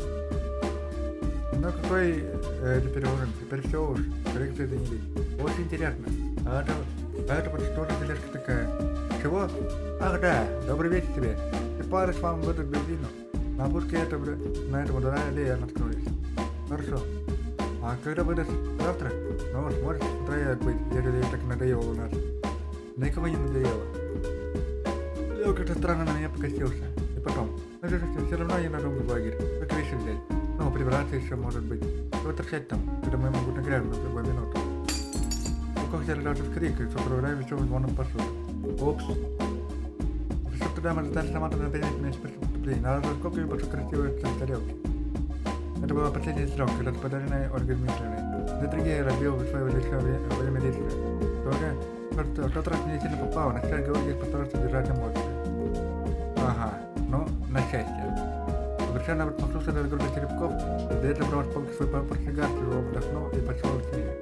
Ну какой э, теперь ужин? Теперь все уж. Коррекции занялись. Очень интересно. А это, а это вот что за тележка такая? Чего? Ах да, добрый вечер тебе. Ты паришь вам выдать бензину. На опушке это, на этом удара аллея наткнулись. Хорошо. А когда выдаст? Завтра? Ну уж может с утра быть, если так надоело у нас. Никого не надоело. Лёв как-то странно на меня покосился. И потом, Но все равно ненадолго в лагерь. Только вещи взять. Ну, прибраться еще может быть. Что торчать там, когда мы могут нагрянуть в любую минуту. Как взяли даже в крик, и сопровождаем еще звоном посуду. Опс. Чтобы туда мы задали сама на пять месяцев преступления. Надо сколько больше красивых тарелки. Это была последняя срок, когда подаренная Ольга Дмитриевной. За другие разбил свое личное время действия. Только в тот раз мне сильно попало, на счастье Георгий постарался держать эмоции. Ага, ну, на счастье. Совершенно отмахнулся от группы черепков, до этого брал полки свой портсигар, его вдохнул и пошел к ней.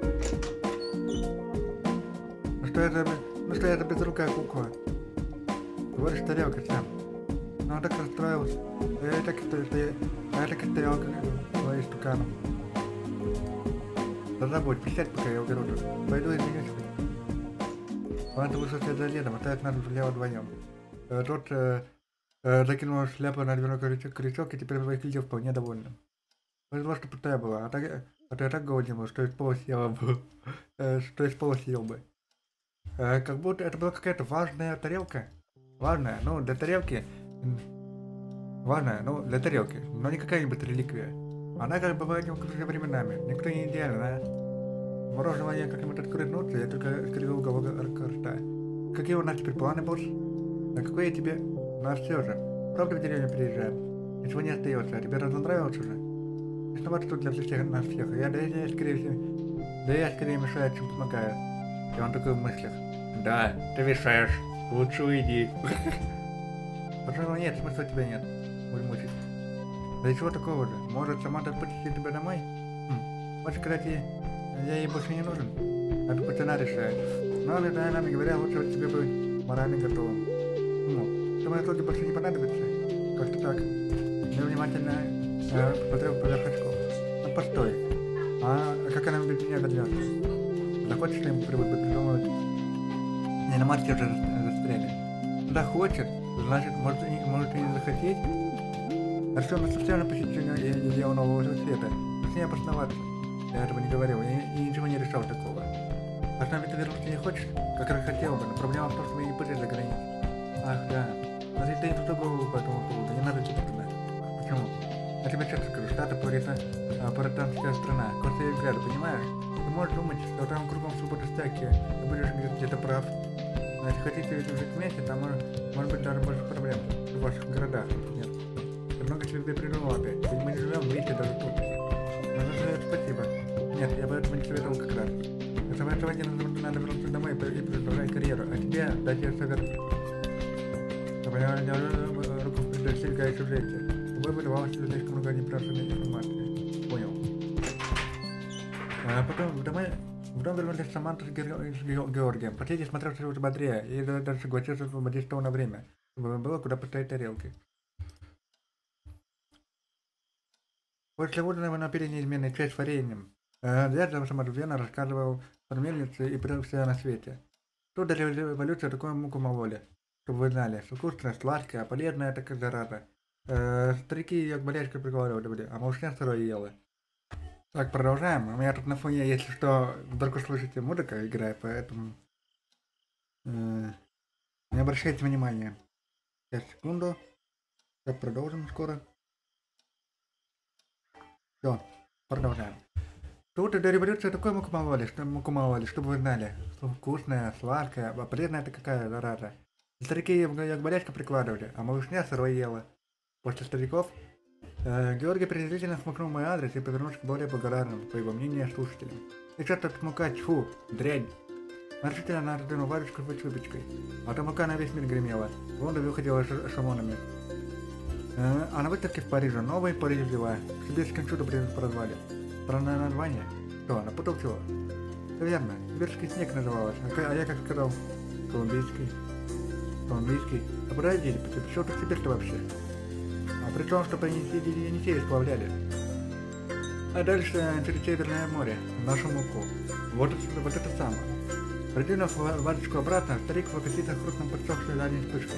Ну что это, ну что это безрукая кукла? Говоришь, тарелка сам. Ну он так расстроился. Я так стоял, я так стоял, как твоим стуканом. Да забудь, присядь, пока я уберу тут. Пойду извинюсь. Он вышел вслед за дедом, оставив нас влево вдвоем. Тот э, э, закинул шляпу на дверной крючок, крючок и теперь выглядел вполне довольным. Повезло, что пустая была, а, так, а то я так голоден был, что из пола съела бы. э, что из пола съел бы. Э, как будто это была какая-то важная тарелка. Важная, ну, для тарелки. Важная, ну, для тарелки, но не какая-нибудь реликвия. Она как бывает неуклюжими временами, никто не идеален, а? Мороженого я как-нибудь открыт, я только скривил уголок рта. Какие у нас теперь планы, босс? А какой я тебе? Ну а все же, правда в деревню приезжаем? Ничего не остается, а тебе разонравилось уже? Виноват тут для всех нас всех, я, да, я скорее всего, да я скорее мешаю, чем помогаю. И он такой в мыслях. Да, ты мешаешь, лучше уйди. Пожалуй, нет, смысла тебя нет, будем мучить. Да и чего такого же? Может, Саманта отпустит тебя домой? Хм, может, кстати, я ей больше не нужен. Это пусть она решает. Но, да, нами говоря, лучше тебе быть морально готовым. Ну, что мои услуги больше не понадобятся. Как-то так. Я внимательно э, посмотрел поверх очков. Ну, постой. А, а как она без меня вернется? Захочешь ли ему привык придумывать? Не, на матче уже застряли. Да хочет. Значит, может, и, может и не захотеть? Артём совсем посещение идея нового света. Но с ней опасноваться. Я этого не говорил, и, и ничего не решал такого. А с нами ты вернуться не хочешь? Как раз хотел бы, но проблема в том, что мы не пытались за границу. Ах, да. Но ты не туда голову по этому поводу, не надо тебе туда. Почему? Я тебе честно скажу, Штаты пуританская страна, косые взгляды, понимаешь? Ты можешь думать, что там кругом свобода всякие, ты будешь где-то прав. Но если хотите жить вместе, там может, может быть даже больше проблем в ваших городах. Нет. Ты много себе придумал опять, ведь мы не живем вместе даже тут. Спасибо. Нет, я бы этого не советовал как раз. Советовать не надо вернуться домой и продолжать карьеру, а тебе дать ее совет. Руку в предостерегающую жесть. Тобой выдавалось слишком много непрошенной информации. Понял. А потом домой, потом вернулись Саманта с Георгием. Последний смотрелся уже бодрее и даже согласился освободить стол на время, чтобы было куда поставить тарелки. После ужина мы напили неизменный чай с вареньем. Дядя самодовленно рассказывал про мельницы и про все на свете. Тут для эволюции такую муку мололи, чтобы вы знали, что вкусная, сладкая, полезная такая зараза. Э, старики ее к болячке приговаривали, а малышня сырое ела. Так, продолжаем. У меня тут на фоне, если что, вдруг слышите, музыка играет, поэтому э, не обращайте внимания. Сейчас, секунду. Сейчас продолжим скоро. Все, продолжаем. Тут до революции такой муку мололи, что муку мололи, чтобы вы знали. Что вкусная, сладкая, а полезная это какая зараза. Старики ее к болячке прикладывали, а малышня сырой ела. После стариков э, Георгий презрительно смакнул мой адрес и повернулся к более благодарным, по его мнению, слушателям. И что-то мука, тьфу, дрянь. Решительно она раздвинул варежку с выпечкой, а то мука на весь мир гремела. Лондон выходила шамонами. Э, а на выставке в Париже новый Париж взяла. К сибирским чудо прозвали. Странное название. Что, напутал чего? Все верно, сибирский снег называлось, а, а я как сказал, колумбийский. Колумбийский. А подожди, пришел ты в Сибирь-то вообще? А при том, что по Енисею сплавляли. А дальше через Северное море, в нашу муку. Вот это, вот это самое. Придвинув вазочку обратно, старик в аппетитах хрустнул подсохшей дальней вспышкой.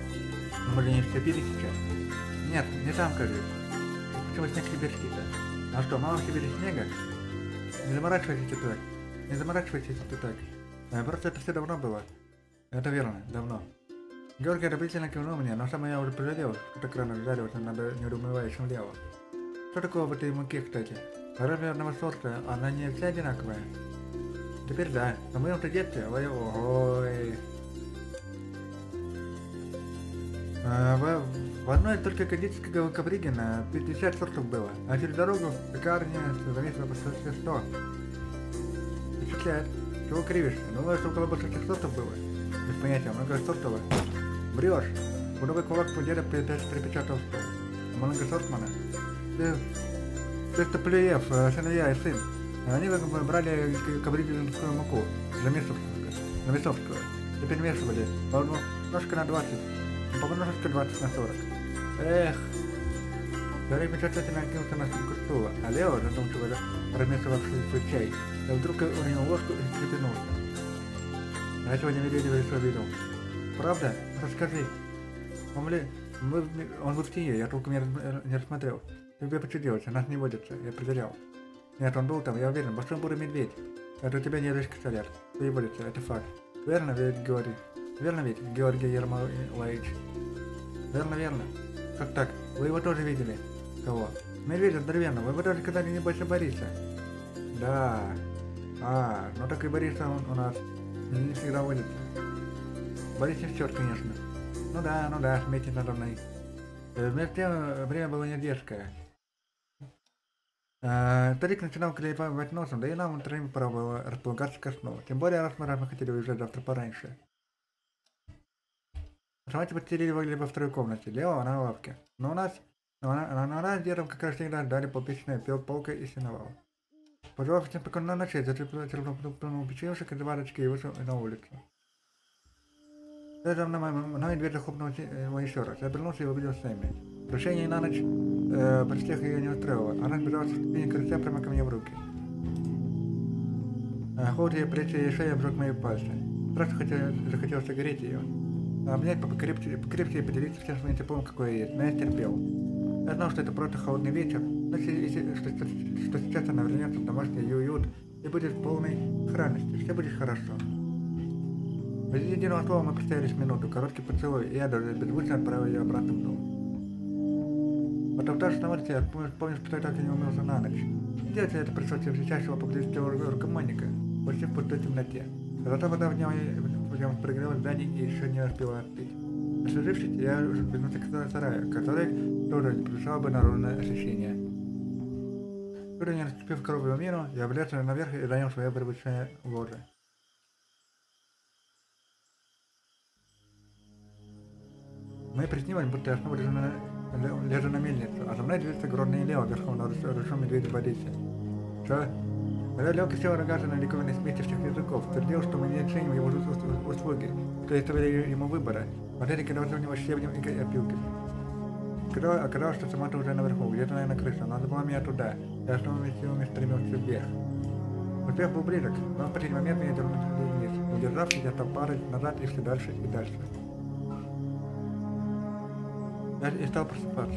Мы же не в Сибири сейчас? Нет, не там, кажется. Почему снег сибирский-то? А что, мало себе снега? Не заморачивайтесь так. Не заморачивайтесь так. А, просто это все давно было. Это верно, давно. Георгий одобрительно кивнул мне, но сам я уже пожалел, что так рано удариваться надо неудумывающим делом. Что такого в этой муке, кстати? Разве одного сорта, она не вся одинаковая? Теперь да, но в моем-то детстве, ой, ой. А, в, в одной только кондитерской ковриге на пятьдесят сортов было, а через дорогу в пекарне зависло по сто. Впечатляет. Чего кривишься? Думаю, что около больших сортов было. Без понятия, много сортов. Врешь. Худовый кулак по деда припечатал стол. Много сортмана. Ты... Ты Топлеев, сыновья и сын. Они брали ковригинскую муку для Мясовского. На Мясовского. И перемешивали. Немножко на двадцать. Помножечка двадцать на сорок. Эх. Дарик мечтательно накинулся на спинку стула, а Лео, задумчиво размешивавший свой чай, и вдруг уронил ложку и встрепенулся. А сегодня Медведева еще видел. Правда? Расскажи. Он ли... Мы... Он в Уфтие, я толком не рассмотрел. Тебе почудилось, нас не водится, я проверял. Нет, он был там, я уверен, большой бурый медведь. Это у тебя нервишки стоят. Ты водится, это факт. Верно ведь, Георгий? Верно ведь, Георгий Ермолаевич? Верно, верно. Как так? Вы его тоже видели? Кого? Медведя здоровенного, вы его тоже когда-нибудь больше Бориса? Да. А, ну так и Бориса он у нас не всегда водится. Борис не счет, конечно. Ну да, ну да, смейте надо мной. Вместе тем время было не дерзкое. Старик начинал клевать носом, да и нам троим пора было располагаться ко сну. Тем более, раз мы, раз мы хотели уезжать завтра пораньше. Давайте постелили либо во второй комнате, Лео на лавке. Но у нас, но она, но она с дедом как раз всегда ждали полпечной пил полкой и синовал. Пожалуйста, всем спокойной ночи, затрепнул печенье, двадцать и вышел на улицу. Даже на мою дверь захлопнул его еще раз. Я обернулся и увидел Сэмми. Решение на ночь э, при всех ее не устроило. Она сбежала со ступени крыльца прямо ко мне в руки. А, холод ее плечи и шея обжег мои пальцы. Страшно хотел, захотелось согреть ее. Обнять покрепче, покрепче и поделиться всем своим теплом, какое есть, но я терпел. Я знал, что это просто холодный вечер, но если, что, что, что сейчас она вернется в домашний уют и будет в полной сохранности, все будет хорошо. Без единого слова мы представились минуту, короткий поцелуй, и я даже беззвучно отправил ее обратно в дом. Потоптавшись на улице, я помню, что я так и не умылся на ночь. Делать это пришлось встречающего поблизости рукомойника, почти в пустой темноте. Зато вода в нем, в нем прогрелась в здании и еще не успела остыть. Освежившись, я уже вернулся к сараю, который тоже не превышал бы наружное освещение. Когда не наступив коровью миру, я влез наверх и занял свое привычное ложе. Мы приснилось, будто я снова лежу на, лежу на мельницу, а за мной движется огромный Лео верхом на ручном медведе Борисе. Что? Когда Лео кричал рогатый на диковинной смеси всех языков, твердил, что мы не ценим его услуги, что оставили ему выбора, вот эти кидался в него щебнем и опилками. Оказалось, что сама-то уже наверху, где-то, наверное, на крыше, но надо было меня туда, я основными силами стремился вверх. Успех был близок, но в последний момент меня дернули вниз, удержавшись, я стал падать назад и все дальше и дальше. Я стал просыпаться.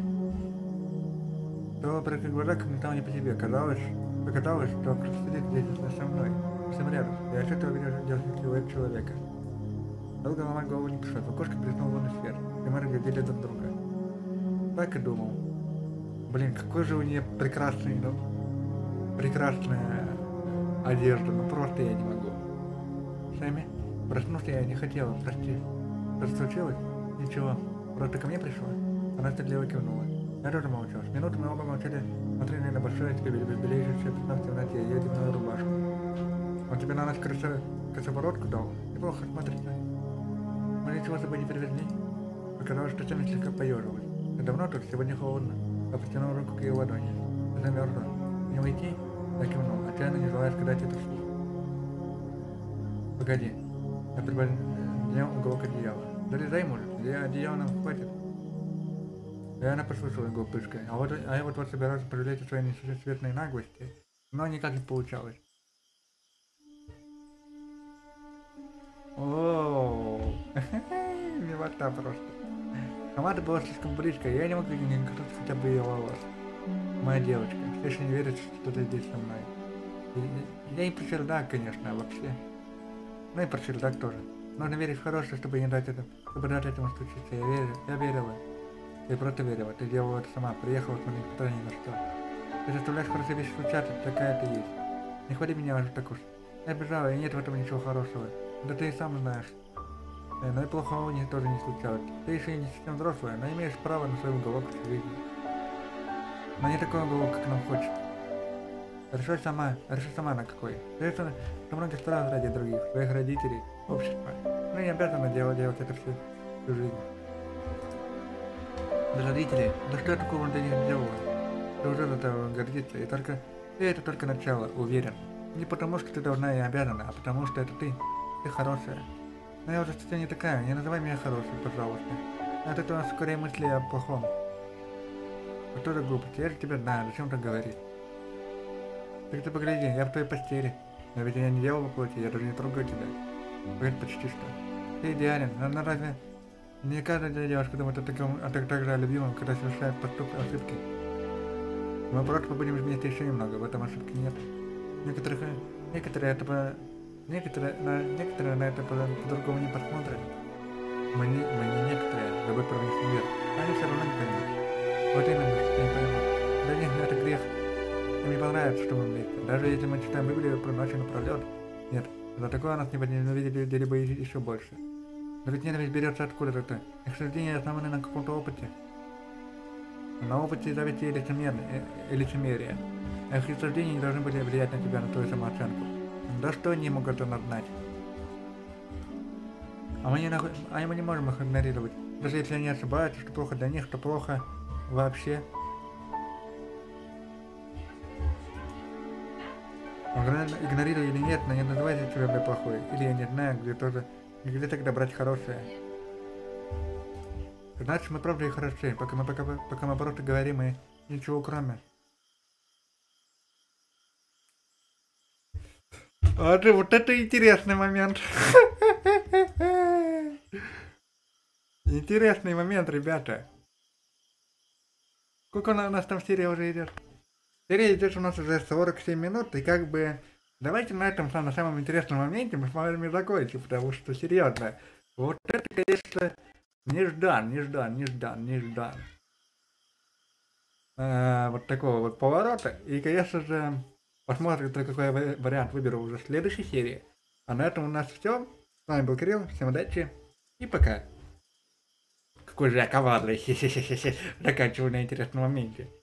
Стоило прикрыть глаза, как стало не по себе. Казалось, показалось, что кто-то сидит здесь со мной, всем рядом. Я отчетливо видел силуэт человека. Долго ломать голову не пришлось, в окошко блеснул лунный свет, и мы разглядели друг друга. Так и думал. Блин, какой же у нее прекрасный, ну, прекрасная одежда, ну просто я не могу. Сэмми, проснулся я не хотела, прости. Что случилось? Ничего. Просто ко мне пришла. Она стыдливо кивнула. Я тоже молчал. С минуты мы оба молчали, смотрели на большое, теперь белеющее пятно в темноте, ее дневную рубашку. Он тебе на ночь косоворотку дал? Неплохо смотрится. Мы ничего с собой не привезли. Показалось, что Сэмми слегка поежилась. Давно тут, сегодня холодно. Я протянул руку к ее ладони. Замерзла. Не уйти? Я кивнул, отчаянно не желая сказать это вслух. Погоди. Я приподнял уголок одеяла. Залезай, может, одеяло нам хватит. И она послушала его пышкой, а, вот, а я вот, вот собирался пожалеть о своей несусветной наглости, но никак не получалось. Ооо, милота просто. Команда была слишком близко, и я не мог коснуться хотя бы ее волос. Моя девочка, все еще не верит, что ты здесь со мной. И- Я и про чердак, конечно, а вообще. Ну и про чердак тоже. Нужно верить в хорошее, чтобы не дать это, чтобы дать этому случиться. Я верю, я верила. Ты просто верила, ты делала это сама, приехала с моим несмотря ни на что. Ты заставляешь хорошие вещи случаться, такая ты есть. Не хвали меня уже так уж. Я бежала, и нет в этом ничего хорошего. Да ты и сам знаешь. Э, Но и плохого не тоже не случалось. Ты еще и не совсем взрослая, но имеешь право на свой уголок в жизни. Но не такой уголок, как нам хочется. Решай сама, решай сама на какой. Ты это на многих сторон ради других, своих родителей, общества. Ну не обязана делать, делать это всю, всю жизнь. Для родителей, да что я такого для них сделала? Ты уже за этого гордиться, и только и это только начало, уверен. Не потому, что ты должна и обязана, а потому, что это ты. Ты хорошая. Но я уже совсем не такая, не называй меня хорошей, пожалуйста. От этого скорее мысли о плохом. А что за глупость? Я же тебя знаю, зачем так говорить? Так ты погляди, я в твоей постели. Но ведь я не делал плоти, я даже не трогаю тебя. Говорит почти что. Ты идеален, но, но разве... Не каждая девушка думает о таком, о так, так же о любимом, когда совершает поступки, ошибки. Мы просто побудем вместе еще немного, в этом ошибки нет. Некоторых, некоторые это по... Некоторые на, некоторые на это по- по-другому не посмотрят. Мы не, мы не некоторые, любой провинчный мир. Они все равно не поймут. Вот именно, что не поймут. Для них это грех. Им не понравится, что мы вместе. Даже если мы читаем Библию про ночь напролет. Нет, за такое нас не ненавидели бы еще больше. Но ведь ненависть берется откуда-то. Их суждения основаны на каком-то опыте. На опыте зависти и лицемерие. И лицемерие. Их суждения не должны были влиять на тебя, на твою самооценку. Да что они могут это знать? А мы, не нах... а мы не можем их игнорировать. Даже если они ошибаются, что плохо для них, то плохо вообще. Игнорируй или нет, но не называйте себя плохой. Или я не знаю, где тоже... Где тогда брать хорошее? Значит, мы правда и хороши, пока мы, пока, пока мы просто говорим и ничего кроме. Вот, вот это интересный момент. Интересный момент, ребята. Сколько у нас там серия уже идет? Серия идет у нас уже сорок семь минут, и как бы... Давайте на этом на самом интересном моменте мы с вами закончим, потому что серьезно. Вот это, конечно, неждан, неждан, неждан, неждан. А, вот такого вот поворота. И, конечно же, посмотрим, какой вариант выберу уже в следующей серии. А на этом у нас все. С вами был Кирилл, всем удачи и пока. Какой же я коварный, заканчиваю на интересном моменте.